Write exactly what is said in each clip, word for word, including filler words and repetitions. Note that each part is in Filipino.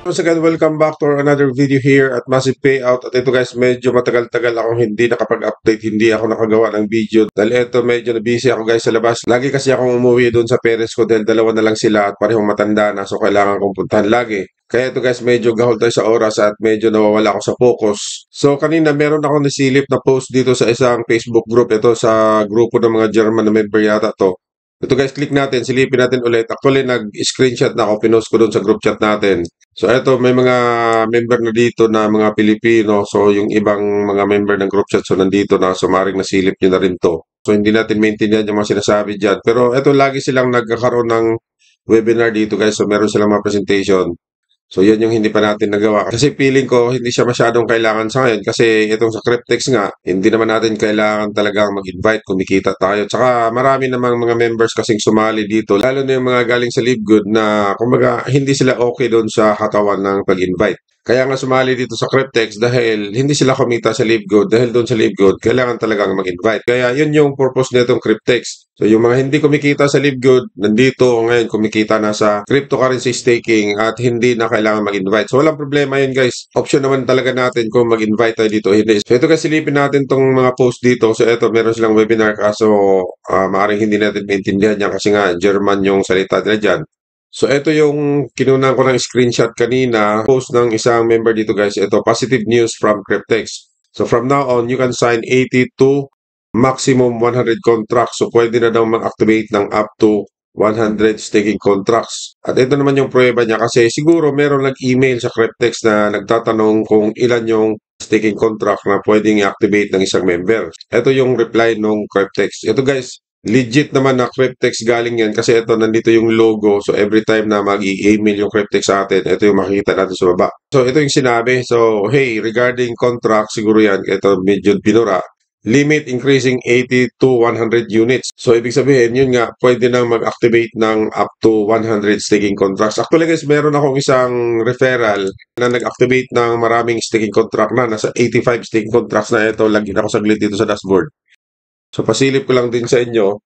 Once again, welcome back to another video here at Massive Payout. At ito guys, medyo matagal-tagal akong hindi nakapag-update, hindi ako nakagawa ng video. Dahil ito, medyo na-busy ako guys sa labas. Lagi kasi akong umuwi doon sa parents ko dahil dalawa na lang sila at parehong matanda na, so kailangan kong puntahan lagi. Kaya ito guys, medyo gahol tayo sa oras at medyo nawawala ako sa focus. So kanina meron ako nasilip na post dito sa isang Facebook group. Ito sa grupo ng mga German na member yata to. Ito guys, click natin, silipin natin ulit. Actually, nag-screenshot na ako, pinost ko doon sa group chat natin. So ito, may mga member na dito na mga Pilipino. So yung ibang mga member ng group chat, so nandito na, so maring nasilip nyo na rin to. So hindi natin maintindihan yung mga sinasabi dyan. Pero ito, lagi silang nagkakaroon ng webinar dito guys. So meron silang mga presentation. So yan yung hindi pa natin nagawa. Kasi feeling ko hindi siya masyadong kailangan sa ngayon. Kasi itong sa Cryptex nga, hindi naman natin kailangan talagang mag-invite, kumikita tayo. Tsaka marami namang mga members kasing sumali dito. Lalo na yung mga galing sa LiveGood na kumbaga hindi sila okay doon sa katawan ng pag-invite. Kaya nga sumali dito sa Cryptex dahil hindi sila kumita sa LiveGood. Dahil doon sa LiveGood, kailangan talagang mag-invite. Kaya yun yung purpose nitong Cryptex. So yung mga hindi kumikita sa LiveGood, nandito ngayon kumikita na sa cryptocurrency staking at hindi na kailangan mag-invite. So walang problema yun guys. Option naman talaga natin kung mag-invite tayo dito. Hindi. So ito kasi silipin natin tong mga post dito. So ito meron silang webinar kaso uh, maaaring hindi natin maintindihan yan kasi nga German yung salita nila dyan. So ito yung kinunan ko ng screenshot kanina, post ng isang member dito guys. Ito, positive news from Cryptex. So from now on, you can sign eighty to maximum one hundred contracts. So pwede na daw mag-activate ng up to one hundred staking contracts. At ito naman yung prueba niya kasi siguro meron nag-email sa Cryptex na nagtatanong kung ilan yung staking contract na pwedeng i-activate ng isang member. Ito yung reply ng Cryptex. Ito guys, legit naman na Cryptex galing yan kasi ito nandito yung logo. So every time na mag-i-email yung Cryptex sa atin, ito yung makikita natin sa baba. So ito yung sinabi. So hey, regarding contract, siguro yan, ito medyo binura. Limit increasing eighty to one hundred units. So, ibig sabihin, yun nga, pwede nang mag-activate ng up to one hundred staking contracts. Actually guys, meron akong isang referral na nag-activate ng maraming staking contract na. Nasa eighty-five staking contracts na ito. Lagyan ako saglit dito sa dashboard. So, pasilip ko lang din sa inyo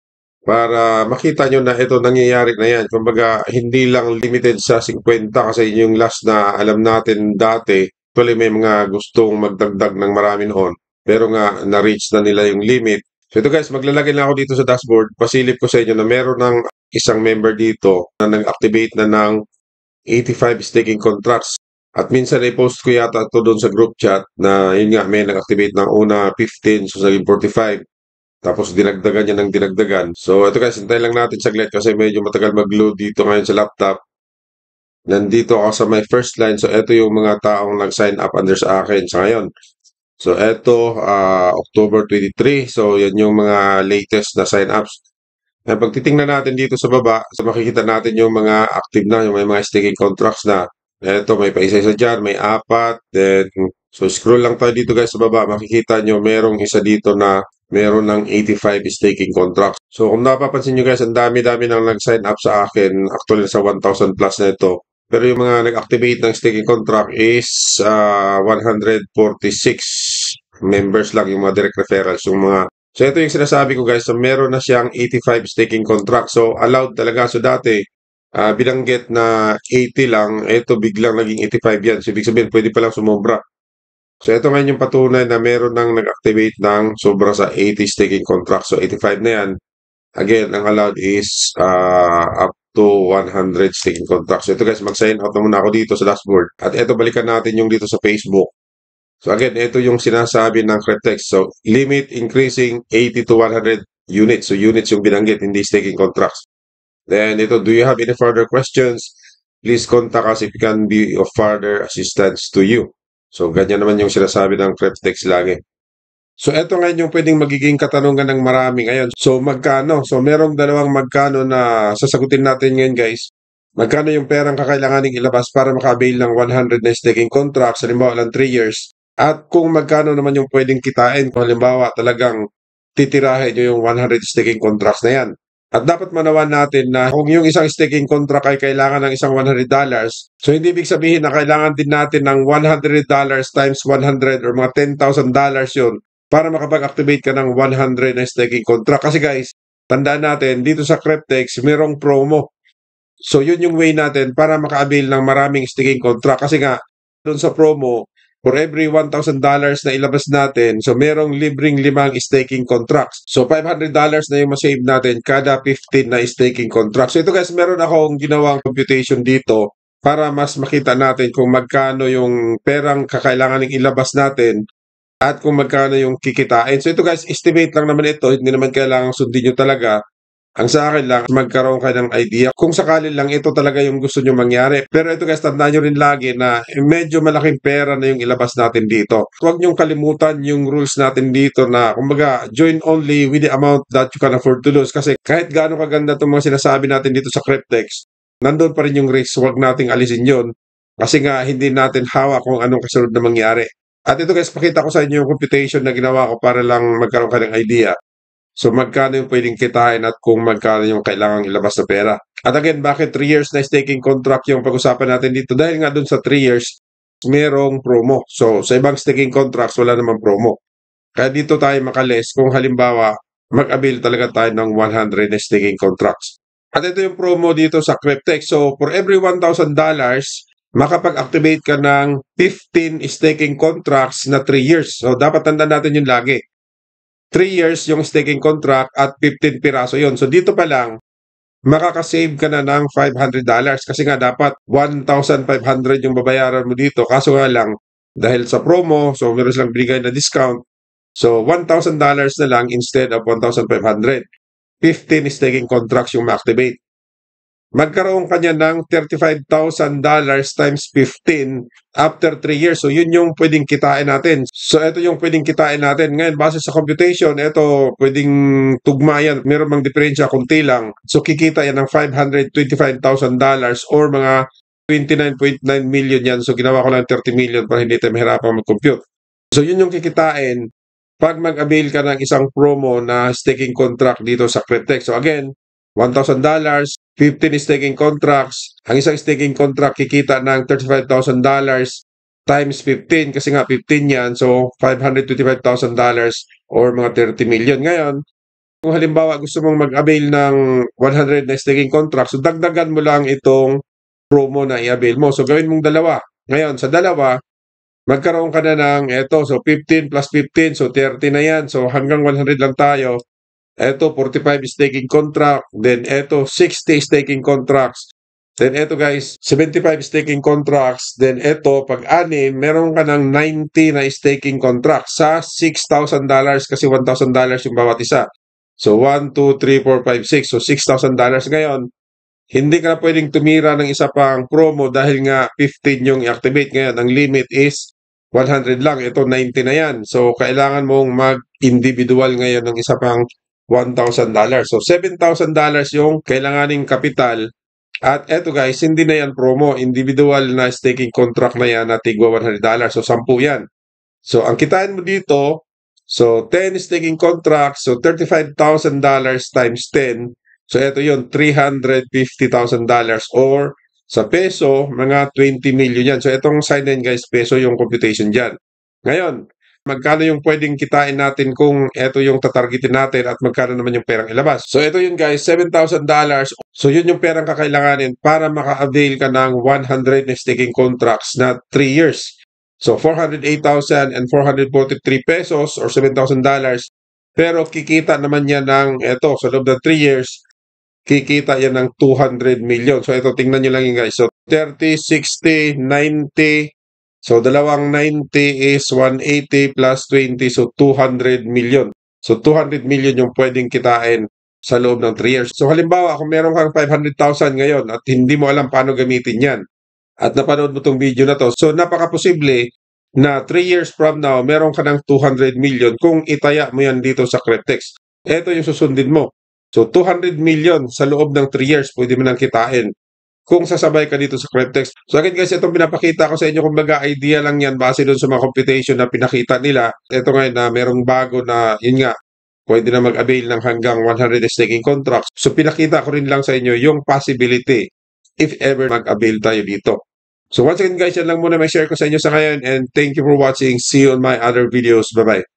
para makita nyo na ito nangyayari na yan. Kumbaga, hindi lang limited sa fifty kasi yung last na alam natin dati, actually may mga gustong magdagdag ng marami noon. Pero nga, na-reach na nila yung limit. So ito guys, maglalagay na ako dito sa dashboard. Pasilip ko sa inyo na meron ng isang member dito na nag-activate na ng eighty-five staking contracts. At minsan i-post ko yata ito doon sa group chat na yun nga, may nag-activate ng una fifteen, so naging forty-five. Tapos dinagdagan niya ng dinagdagan. So ito guys, hintayin lang natin saglit kasi medyo matagal mag-load dito ngayon sa laptop. Nandito ako sa my first line. So ito yung mga taong nag-sign up under sa akin sa ngayon. So, eto, uh, October twenty-three. So, yan yung mga latest na sign-ups. Pag titingnan natin dito sa baba, so makikita natin yung mga active na, yung may mga staking contracts na. Eto, may pa-isa-isa dyan, may apat. Then, so scroll lang tayo dito guys sa baba. Makikita nyo, merong isa dito na meron ng eighty-five staking contracts. So, kung napapansin nyo guys, ang dami-dami nang nag-sign up sa akin. Actually, sa one thousand plus na ito. Pero yung mga nag-activate ng staking contract is uh, one hundred forty-six members lang, yung mga direct referrals. Yung mga... So ito yung sinasabi ko guys, so meron na siyang eighty-five staking contract. So allowed talaga. So dati, uh, binanggit na eighty lang, ito biglang naging eighty-five yan. So ibig sabihin, pwede palang sumobra. So ito ngayon yung patunay na meron nang nag-activate ng sobra sa eighty staking contract. So eighty-five na yan. Again, ang allowed is uh, up to one hundred staking contracts. So ito guys, mag-sign out na muna ako dito sa dashboard. At ito, balikan natin yung dito sa Facebook. So again, ito yung sinasabi ng Cryptex. So limit increasing eighty to one hundred units. So units yung binanggit, hindi staking contracts. Then ito, do you have any further questions? Please contact us if we can be of further assistance to you. So ganyan naman yung sinasabi ng Cryptex lagi. So, eto ngayon yung pwedeng magiging katanungan ng marami ngayon. So, magkano? So, merong dalawang magkano na sasagutin natin ngayon, guys. Magkano yung perang kakailanganing ilabas para maka-avail ng one hundred na staking contracts, halimbawa lang three years. At kung magkano naman yung pwedeng kitain, kung halimbawa talagang titirahin nyo yung one hundred staking contracts na yan. At dapat manawan natin na kung yung isang staking contract ay kailangan ng isang one hundred dollars, so hindi ibig sabihin na kailangan din natin ng one hundred dollars times one hundred or mga ten thousand dollars yun para makapag-activate ka ng one hundred na staking contract. Kasi guys, tandaan natin, dito sa Cryptex, mayroong promo. So yun yung way natin para maka-avail ng maraming staking contract. Kasi nga, doon sa promo, for every one thousand dollars na ilabas natin, so merong libreng limang staking contracts. So five hundred dollars na yung masave natin kada fifteen na staking contracts. So ito guys, meron akong ginawang computation dito para mas makita natin kung magkano yung perang kakailanganing ilabas natin at kung magkano yung kikitain. So ito guys, estimate lang naman ito. Hindi naman kailangan sundin nyo talaga. Ang sa akin lang, magkaroon ka ng idea. Kung sakali lang ito talaga yung gusto nyo mangyari. Pero ito guys, tandaan nyo rin lagi na medyo malaking pera na yung ilabas natin dito. Huwag nyong kalimutan yung rules natin dito na kumbaga, join only with the amount that you can afford to lose. Kasi kahit gaano kaganda itong mga sinasabi natin dito sa Cryptex, nandun pa rin yung risk. Huwag nating alisin yun. Kasi nga, hindi natin hawak kung anong kasunod na mangyari. At ito guys, pakita ko sa inyo yung computation na ginawa ko para lang magkaroon ka ng idea. So magkano yung pwedeng kitain at kung magkano yung kailangang ilabas na pera. At again, bakit three years na staking contract yung pag-usapan natin dito? Dahil nga dun sa three years, merong promo. So sa ibang staking contracts, wala namang promo. Kaya dito tayo makales kung halimbawa, mag-avail talaga tayo ng one hundred na staking contracts. At ito yung promo dito sa Cryptex. So for every one thousand dollars, makapag-activate ka ng fifteen staking contracts na three years. So, dapat tandaan natin yun lagi. three years yung staking contract at fifteen piraso yun. So, dito pa lang, makakasave ka na ng five hundred dollars kasi nga dapat one thousand five hundred yung babayaran mo dito. Kaso nga lang, dahil sa promo, so meron silang bigay na discount. So, one thousand dollars na lang instead of one thousand five hundred. fifteen staking contracts yung ma-activate. Magkaroon ka niya ng thirty-five thousand dollars times fifteen after three years. So, yun yung pwedeng kitain natin. So, ito yung pwedeng kitain natin. Ngayon, base sa computation, ito pwedeng tugma yan. Meron mang diferensya, kunti lang. So, kikita yan ng five hundred twenty-five thousand dollars or mga twenty-nine point nine million yan. So, ginawa ko lang thirty million para hindi tayo mahirapang mag-compute. So, yun yung kikitain pag mag-avail ka ng isang promo na staking contract dito sa Cryptex. So, again, one thousand dollars, fifteen staking contracts. Ang isang staking contract kikita ng thirty-five thousand dollars times fifteen kasi nga fifteen yan. So, five hundred twenty-five thousand dollars or mga thirty million. Ngayon, kung halimbawa gusto mong mag-avail ng one hundred na staking contracts, so dagdagan mo lang itong promo na i-avail mo. So, gawin mong dalawa. Ngayon, sa dalawa, magkaroon ka na ng eto. So, fifteen plus fifteen. So, thirty na yan. So, hanggang one hundred lang tayo. Eto, forty-five staking contract. Then, eto, sixty staking contracts. Then, eto guys, seventy-five staking contracts. Then, eto, pag-anim, meron ka ng ninety na staking contracts sa six thousand dollars kasi one thousand dollars yung bawat isa. So, one, two, three, four, five, six. So, six thousand dollars ngayon. Hindi ka na pwedeng tumira ng isa pang promo dahil nga fifteen yung i-activate ngayon. Ang limit is one hundred lang. Ito, ninety na yan. So, kailangan mong mag-individual ngayon ng isa pang one thousand dollars. So, seven thousand dollars yung kailanganing kapital. At eto guys, hindi na yan promo. Individual na staking contract na yan na tigwa one hundred dollars. So, ten yan. So, ang kitain mo dito, so, ten staking contracts. So, thirty-five thousand dollars times ten. So, eto yun, three hundred fifty thousand dollars or sa peso, mga twenty million yan. So, etong side line guys, peso yung computation dyan. Ngayon, magkano yung pwedeng kitain natin kung ito yung tatargetin natin at magkano naman yung perang ilabas. So ito yun guys, seven thousand dollars. So yun yung perang kakailanganin para maka-avail ka ng one hundred na staking contracts na three years. So four hundred eight thousand four hundred forty-three pesos or seven thousand dollars. Pero kikita naman yan ng ito, sa loob ng three years, kikita yan ng two hundred million. So ito, tingnan nyo lang yun guys. So thirty, sixty, ninety. So, dalawang ninety is one eighty plus twenty, so two hundred million. So, two hundred million yung pwedeng kitain sa loob ng three years. So, halimbawa, kung meron kang five hundred thousand ngayon at hindi mo alam paano gamitin yan at napanood mo itong video na to, so napaka-posible na three years from now, meron ka ng two hundred million kung itaya mo yan dito sa Cryptex. Ito yung susundin mo. So, two hundred million sa loob ng three years, pwede mo nang kitain kung sasabay ka dito sa Cryptex. So again guys, itong pinapakita ko sa inyo, kumbaga idea lang yan base doon sa mga computation na pinakita nila. Ito ngayon na merong bago na, yun nga, pwede na mag-avail ng hanggang one hundred staking contracts. So pinakita ko rin lang sa inyo yung possibility if ever mag-avail tayo dito. So once again guys, yan lang muna may share ko sa inyo sa ngayon and thank you for watching. See you on my other videos. Bye-bye.